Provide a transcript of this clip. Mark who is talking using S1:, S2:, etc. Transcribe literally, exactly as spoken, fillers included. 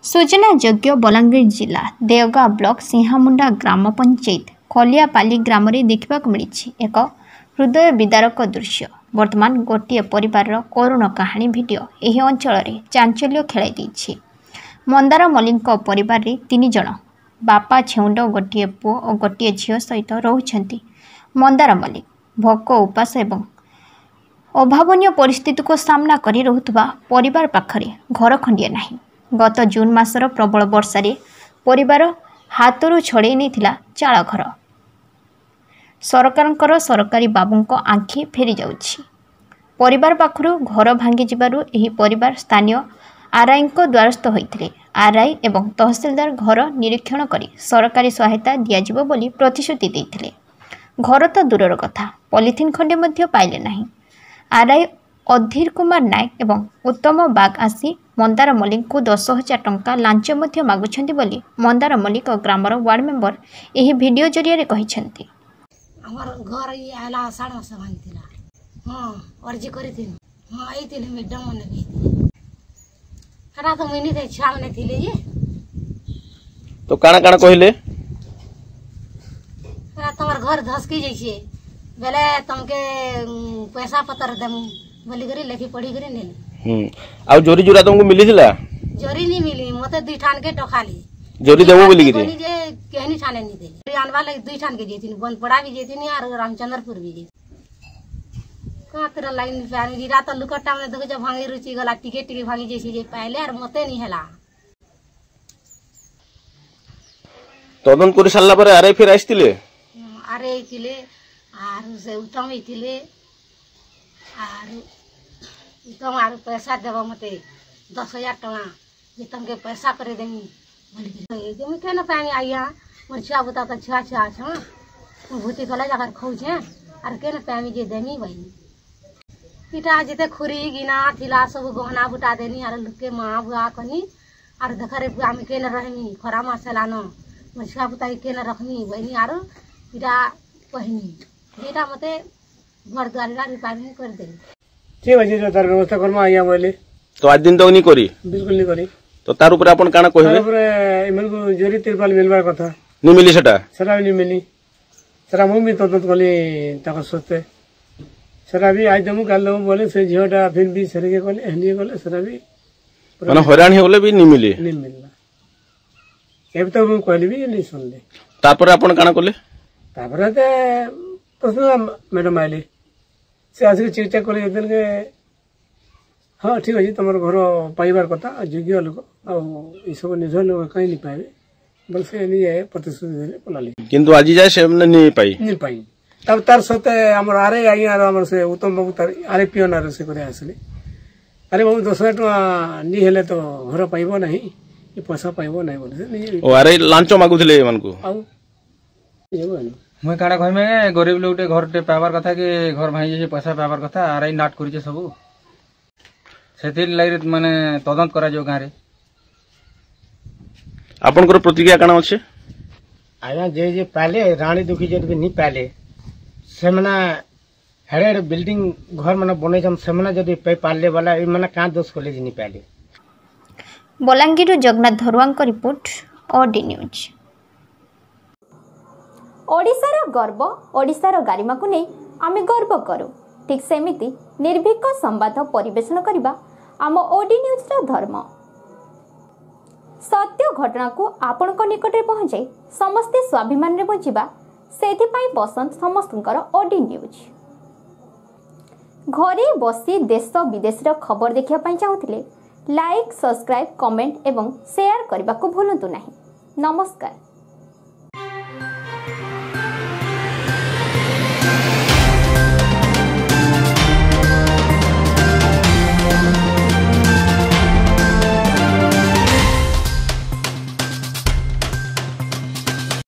S1: सूचनायोग्य बलांगीर जिला देवगाँ ब्लॉक सिंहामुंडा ग्राम पंचायत खलियापाली ग्राम रे देखा मिली एक हृदय विदारक दृश्य। वर्तमान गोटे परिवार करुण कहानी भिडियो यह अंचल में चांचल्य खेलाई देछि। मंदार मल्लिक परिवार रे तीन जन बापा छेउंड गोटे पुओ और गोटे झील सहित रोचंती। मंदार मल्लिक भोक उपास एवं अभावनीय परिस्थिति को सामना करी रहुतबा परिवार पाखरे घर खंडिया नाही। गत जून मासर प्रबल वर्षारे परिवार हाथरू छड़े नहीं चाल घर। सरकारंकर सरकारी बाबूंको आँखि फेरी जाउछि। परिवार पाखरु घर भांगी जिबारु एही परिवार स्थानीय आरआई को द्वारस्थ होइथिले। आरआई एवं तहसीलदार घर निरीक्षण करी सरकारी सहायता दियाजिबो बोली प्रतिश्रुति देइथिले। घर तो दूरर कथा पॉलिथिन खंडे मध्य पाइले नाही। आरआई अधीर कुमार नायक एवं उत्तम बाग आसी मंदार मल्लिक को दस हजार टंका लांच मध्य मागुछंती बोली मंदार मल्लिक ग्रामर वार्ड मेंबर एही वीडियो जरिया कहिसेंती।
S2: हमर घर ये आला साढ़ मास भांगिथिला। हां अर्जी करिथिन। हां आइथिले मैडम मने कहिथिले। हरा तो मइनी दे छा मने थिले ये
S3: तो काना काना कहिले
S2: हरा तमर घर धसकी जइसे बेले तुमके पैसा पतर देम बोली करी लेखी पढ़ी करी नेली।
S3: हम आ जोरी जोरा तुमको मिली थिला?
S2: जोरी नहीं मिली मते दुई ठान के टखाली
S3: जोरी देबो बोली करी
S2: बोली जे केहनी ठाने नहीं देली। आनवा लगे दुई ठान के जेथिन बंद पड़ा भी जेथिन और रामचंद्रपुर भी जेथिन। का तेरा लाइन पानी जी रात लुकटा में देखो जब भांगी रुचि गला टिके टिके भांगी जैसी जे पहले और मते नहीं हला।
S3: तदन करि साला पर आरे फिर आइतिले
S2: आरे आइतिले आर से उठम आइतिले आर तुम आर पैसा देव मते दस हजार टका जे तुमके पैसा करे देमी बोली जे मैं केना पानी आइया मोर छुआ बुता त छुआ छुआ छ भूति गला जाकर खौ छे आर केना पानी जे देमी भाई पिटा जेते खुरी गिना थिला सब गहना बुटा देनी आर लुके मां बुआ कनी आर देखरे बुआ में केना रहमी खरा मासेला न मोर छुआ बुता केना रखनी बहिनी आर पिटा पहिनी बेटा मते घर द्वार रिपेयरिंग कर दे।
S4: ठीक है जो तार व्यवस्था करमा आया बोले
S3: तो आज दिन तक नहीं करी
S4: बिल्कुल नहीं करी तो
S3: तार ऊपर अपन काना कहबे
S4: तार ऊपर इमन को जोरी तिरपाल मिलबार कथा
S3: नहीं मिली सेटा
S4: सरा नहीं मिली सरा मु भी तो तो कहली ताको सोते सरा भी आज दमु काल दमु बोले से झियोटा फिर भी सरे के कहले हनी कहले सरा भी
S3: माने हैरान हे बोले भी नहीं मिली
S4: नहीं मिलला एब तो मु कहली भी नहीं सुनले
S3: तापर अपन काना कहले
S4: तापर ते प्रश्न मैडम आइले से आसिक चेक चेक करे देन के हाँ ठीक है तुम घर पाइबार कथा योग्य लोक आई सब निज लोक कहीं नहीं पाइबे बोल से नहीं प्रतिश्रुति देले पलाली
S3: किंतु आज जाए से नहीं पाई
S4: नहीं पाई तब तार सते हमर आरे आई आर हमर से उत्तम बाबू तार आरे पियन आर से करे आसले अरे बाबू दस हजार टका नहीं हेले तो घर पाइबो नहीं ये पैसा पाइबो नहीं बोले नहीं
S3: ओ अरे लांच मागुथिले मन को
S4: आउ ये
S5: मैं काड़ा कहि में गरीब लोग टे घर टे पावर कथा के घर भाई जे पैसा पावर कथा आरआई नाट करि जे सब सेतिर लाइर माने तदंत करा जो गारे
S3: आपन को प्रतिक्रिया काना अछि
S6: आया जे जे पहले रानी दुखी जे भी नहीं पहले से मना हेड बिल्डिंग घर मना बने हम से मना जदी पे पाले वाला ई मना का दोष कॉलेज नहीं पहले।
S1: बलांगीर जगन्नाथ धरुआं को रिपोर्ट ओडी न्यूज।
S7: ओडिशार गर्व ओडिशार गारिमा को नहीं आमे गर्व करू ठीक सेमिति निर्भीक संवाद परिवेशन करबा आम ओडी न्यूज रा धर्म। सत्य घटना को आपण को निकट रे पहुंचे समस्ते स्वाभिमान रे बचिबा सेथि पई पसंद समस्तकर ओडी न्यूज। घरे बसी देश विदेश रा खबर देखिया पई चाहुथिले लाइक सब्सक्राइब कमेंट एवं शेयर करबा को भूलंतु नाही। नमस्कार।